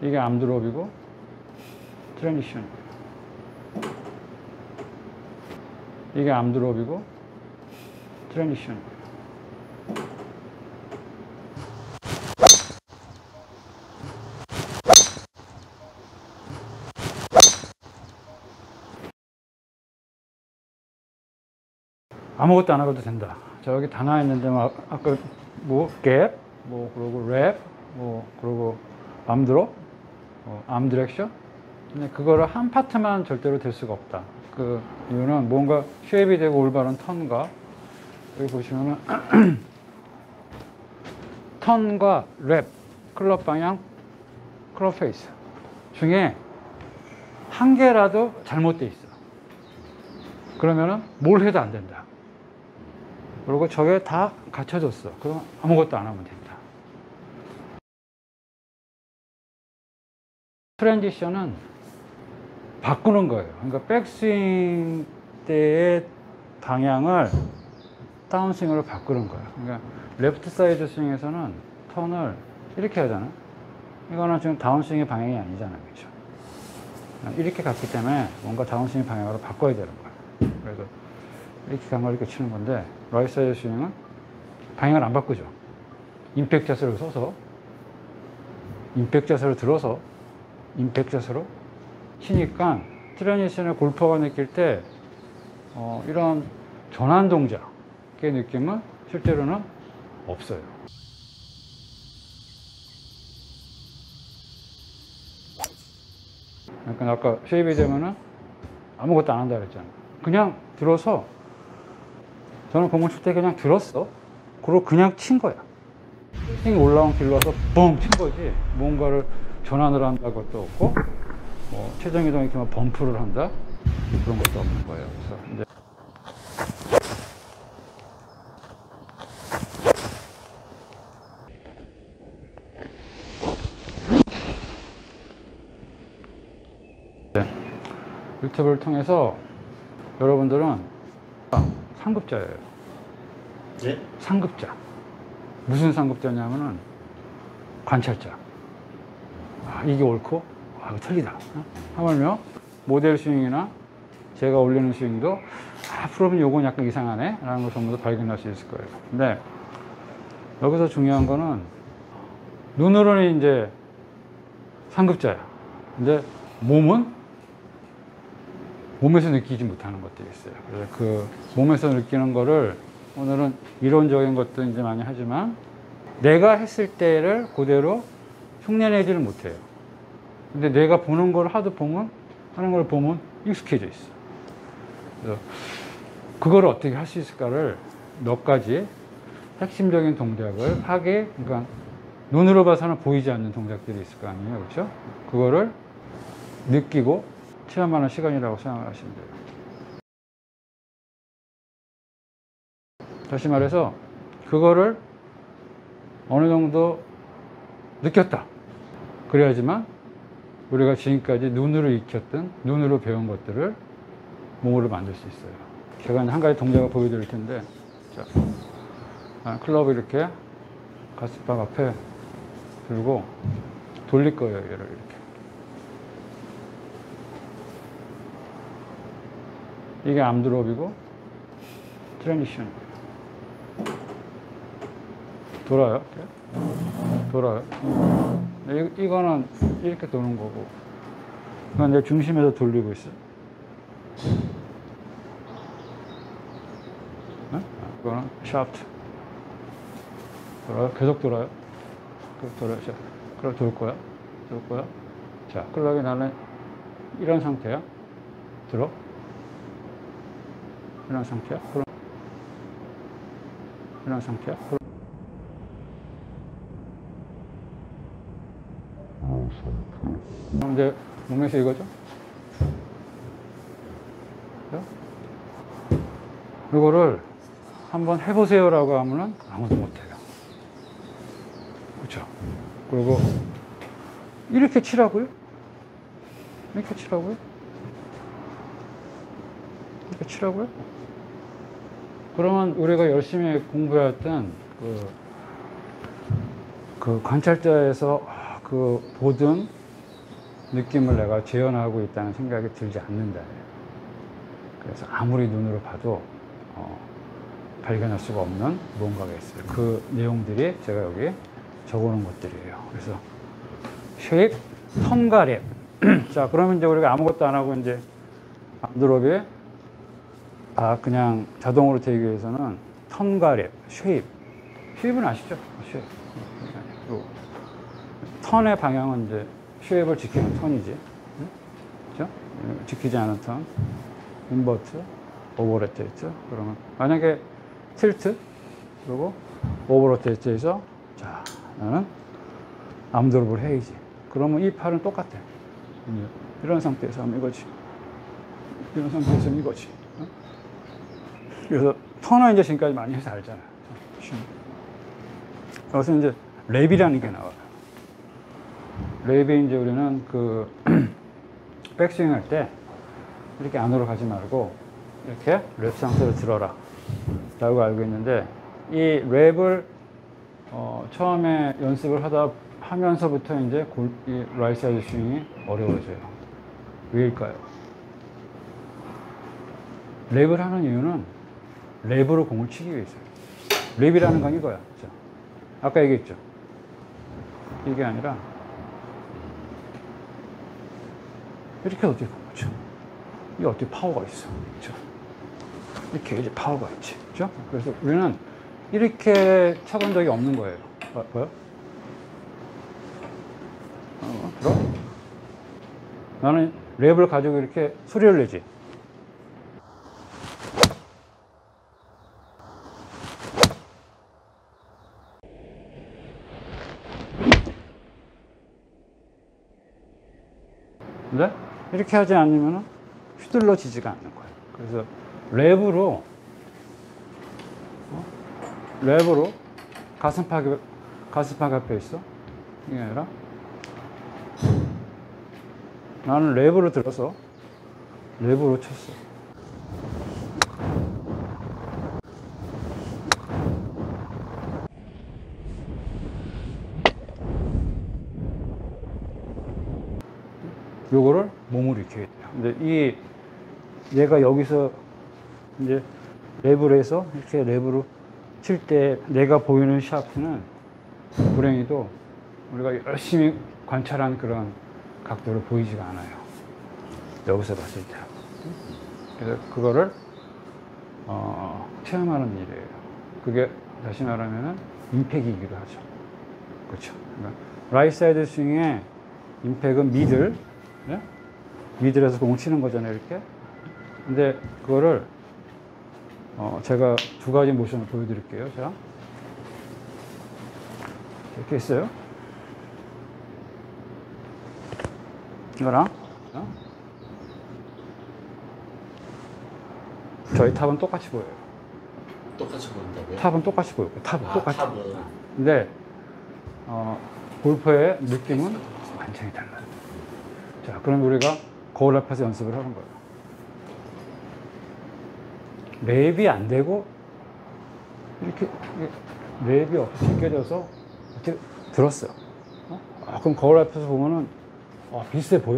이게 암드롭이고 트랜지션. 이게 암드롭이고 트랜지션. 아무것도 안 하고도 된다. 저기 다 나와 있는데 아까 뭐 갭, 뭐 그리고 랩, 뭐 그리고 암드롭, 암 디렉션. 근데 그거를 한 파트만 절대로 될 수가 없다. 그 이유는 뭔가 쉐입이 되고 올바른 턴과 여기 보시면은 턴과 랩, 클럽 방향, 클럽 페이스 중에 한 개라도 잘못돼 있어. 그러면은 뭘 해도 안 된다. 그리고 저게 다 갖춰졌어. 그럼 아무것도 안 하면 된다. 트랜지션은 바꾸는 거예요. 그러니까 백스윙 때의 방향을 다운스윙으로 바꾸는 거예요. 그러니까 레프트 사이드 스윙에서는 턴을 이렇게 하잖아요. 이거는 지금 다운스윙의 방향이 아니잖아요. 그렇죠? 이렇게 갔기 때문에 뭔가 다운스윙 방향으로 바꿔야 되는 거예요. 그래서 이렇게 간 걸 이렇게 치는 건데, 라이트 사이드 스윙은 방향을 안 바꾸죠. 임팩트 자세를 서서, 임팩트 자세를 들어서, 임팩트 자세로 치니까 트랜지션의 골퍼가 느낄 때 이런 전환 동작의 느낌은 실제로는 없어요. 그러니까 아까 쉐입이 되면은 아무것도 안 한다 그랬잖아요. 그냥 들어서, 저는 공을 칠 때 그냥 들었어. 그리고 그냥 친 거야. 띵 올라온 길로 와서 뻥 친 거지. 뭔가를 전환을 한다 것도 없고, 뭐 최정 이동 이렇게 범프를 한다 그런 것도 없는 거예요. 그래서 이제 유튜브를 통해서 여러분들은 상급자예요. 네? 상급자. 무슨 상급자냐면은 관찰자. 아, 이게 옳고, 아, 이거 틀리다. 하물며 모델 스윙이나 제가 올리는 스윙도 프로는 요건 약간 이상하네 라는 걸 전부 다 발견할 수 있을 거예요. 근데 여기서 중요한 거는 눈으로는 이제 상급자야. 근데 몸에서 느끼지 못하는 것들이 있어요. 그래서 그 몸에서 느끼는 거를 오늘은 이론적인 것도 이제 많이 하지만 내가 했을 때를 그대로 흉내내지를 못해요. 근데 내가 보는 걸 하는 걸 보면 익숙해져 있어. 그래서 그걸 어떻게 할 수 있을까를 몇 가지 핵심적인 동작을 하게, 그러니까 눈으로 봐서는 보이지 않는 동작들이 있을 거 아니에요. 그렇죠? 그거를 느끼고 체험하는 시간이라고 생각을 하시면 돼요. 다시 말해서 그거를 어느 정도 느꼈다. 그래야지만 우리가 지금까지 눈으로 익혔던, 눈으로 배운 것들을 몸으로 만들 수 있어요. 제가 한 가지 동작을 보여드릴 텐데, 자, 클럽을 이렇게 가슴팍 앞에 들고 돌릴 거예요. 얘를 이렇게. 이게 암드롭이고 트랜지션. 돌아요. 이렇게. 돌아요. 이거는 이렇게 도는 거고, 이건 내 중심에서 돌리고 있어. 이거는 샤프트. 돌아요. 계속 돌아요. 계속 돌아요. 자, 그럼 돌 거야. 돌 거야. 자, 클럽이 나는 이런 상태야. 들어. 이런 상태야. 그럼 이런 상태야. 그럼 이제 몸에서 이거죠. 이거를 한번 해보세요라고 하면은 아무도 못해요. 그렇죠? 그리고 이렇게 치라고요? 이렇게 치라고요? 이렇게 치라고요? 그러면 우리가 열심히 공부했던 그 관찰자에서 그 보던 느낌을 내가 재현하고 있다는 생각이 들지 않는다. 그래서 아무리 눈으로 봐도 발견할 수가 없는 뭔가가 있어요. 그 내용들이 제가 여기 적어놓은 것들이에요. 그래서 쉐입, 턴과 랩. 자, 그러면 이제 우리가 아무것도 안 하고 이제 암드롭이 그냥 자동으로 되기 위해서는 턴과 랩, 쉐입. 쉐입은 아시죠? 쉐입. 턴의 방향은 이제 쉐입을 지키는 턴이지. 그죠? 지키지 않은 턴. 인버트, 오버로테이트. 그러면 만약에 틸트, 그리고 오버로테이트에서 자, 나는 암드롭을 해야지. 그러면 이 팔은 똑같아. 이런 상태에서 하면 이거지. 이런 상태에서 하면 이거지. 그래서 턴은 이제 지금까지 많이 해서 알잖아. 여기서 이제 랩이라는 게 나와요. 랩이 이제 우리는 그 백스윙 할 때 이렇게 안으로 가지 말고 이렇게 랩 상태로 들어라 라고 알고 있는데, 이 랩을 처음에 연습을 하면서부터 이제 이 라이트 사이드 스윙이 어려워져요. 왜일까요? 랩을 하는 이유는 랩으로 공을 치기 위해서요. 랩이라는 건 이거야. 자, 아까 얘기했죠. 이게 아니라 이렇게 어떻게 공을 쳐? 이게 어떻게 파워가 있어? 그렇죠? 이렇게 이제 파워가 있지. 그렇죠? 그래서 우리는 이렇게 쳐본 적이 없는 거예요. 뭐요? 들어? 나는 랩을 가지고 이렇게 소리를 내지. 근데 이렇게 하지 않으면 휘둘러지지가 않는 거예요. 그래서 랩으로 가슴팍 앞에 있어. 이게 아니라 나는 랩으로 들어서 랩으로 쳤어. 요거를 몸으로 익혀야 돼요. 근데 얘가 여기서 이제 랩을 해서 이렇게 랩으로 칠 때 내가 보이는 샤프는 불행히도 우리가 열심히 관찰한 그런 각도로 보이지가 않아요. 여기서 봤을 때. 그래서 그거를 체험하는 일이에요. 그게 다시 말하면은 임팩이기도 하죠. 그렇죠. 그러니까 라이트 사이드 스윙의 임팩은 미들, 네? 미들에서 공을 치는 거잖아요, 이렇게. 근데 그거를 제가 두 가지 모션을 보여드릴게요. 자, 이렇게 있어요. 이거랑 저희 탑은 똑같이 보여요. 똑같이 보인다고요? 탑은 똑같이 보여요. 탑은 똑같이. 탑은. 근데 골프의 느낌은 완전히 달라요. 자, 그럼 우리가 거울 앞에서 연습을 하는 거예요. 랩이 안 되고 이렇게 랩이 없이 제껴져서 이렇게 들었어요. 그럼 거울 앞에서 보면은 비슷해 보여.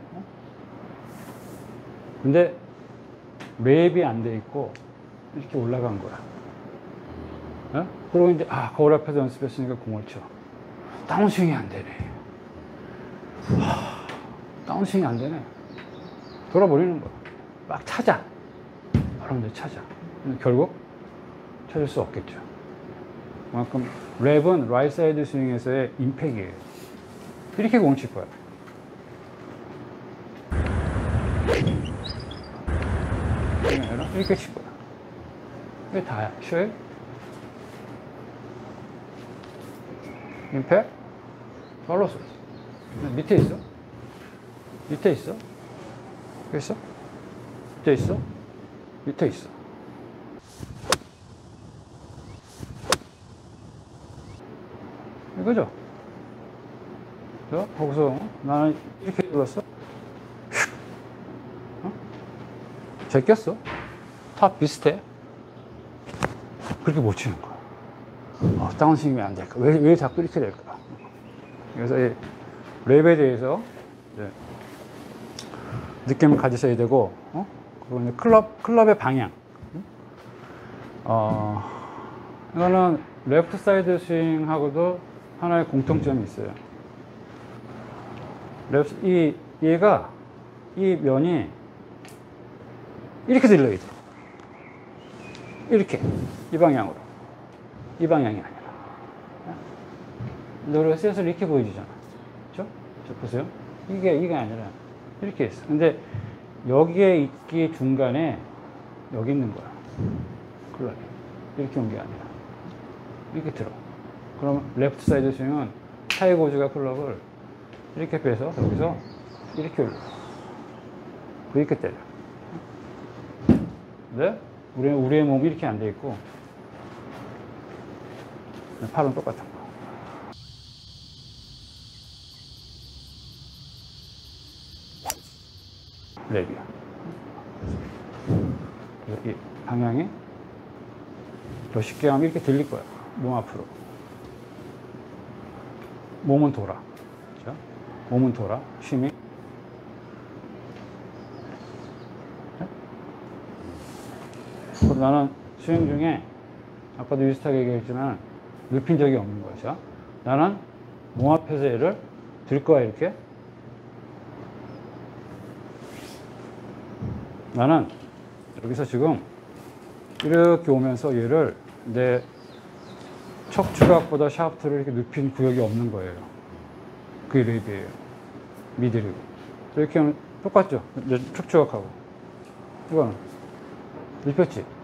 근데 랩이 안 돼 있고 이렇게 올라간 거야. 그리고 이제 거울 앞에서 연습했으니까 공을 쳐. 다운스윙이 안 되네. 다운스윙이 안 되네. 돌아버리는 거야. 막 찾아. 바로 이제 찾아. 결국 찾을 수 없겠죠. 그만큼 랩은 라이트 사이드 스윙에서의 임팩이에요. 이렇게 공을 칠 거야. 이렇게 칠 거야. 이게 다야. 쉐입, 임팩, 팔로우. 밑에 있어. 밑에 있어. 여기 있어. 밑에 있어. 밑에 있어. 이거죠? 거기서 나는 이렇게 눌렀어. 제꼈어. 탑 비슷해. 그렇게 못 치는 거야. 다운스윙이 안 될까? 왜 자꾸 이렇게 될까? 그래서 이 랩에 대해서 이제 느낌을 가지셔야 되고, 그리고 이제 클럽의 방향. 이거는 레프트 사이드 스윙하고도 하나의 공통점이 있어요. 얘가, 이 면이 이렇게 들려야 돼. 이렇게. 이 방향으로. 이 방향이 아니라. 우리가 셋을 이렇게 보여주잖아. 그죠? 저 보세요. 이게 아니라 이렇게 있어. 근데 여기에 있기 중간에 여기 있는 거야. 클럽이. 이렇게 온 게 아니라. 이렇게 들어. 그럼 레프트 사이드 스윙은 타이거 우즈가 클럽을 이렇게 빼서 여기서 이렇게 올려. 이렇게 때려. 근데 우리의 몸이 이렇게 안 돼 있고 팔은 똑같은 거. 랩이야. 이 방향이 더 쉽게 하면 이렇게 들릴 거야. 몸 앞으로. 몸은 돌아. 그렇죠? 몸은 돌아. 힘이. 그래서 나는 스윙 중에 아까도 비슷하게 얘기했지만 눕힌 적이 없는 거죠. 나는 몸 앞에서 얘를 들 거야, 이렇게. 나는 여기서 지금 이렇게 오면서 얘를 내 척추각보다 샤프트를 이렇게 눕힌 구역이 없는 거예요. 그게 랩이에요. 미들이고. 이렇게 하면 똑같죠? 내 척추각하고. 이거는 눕혔지?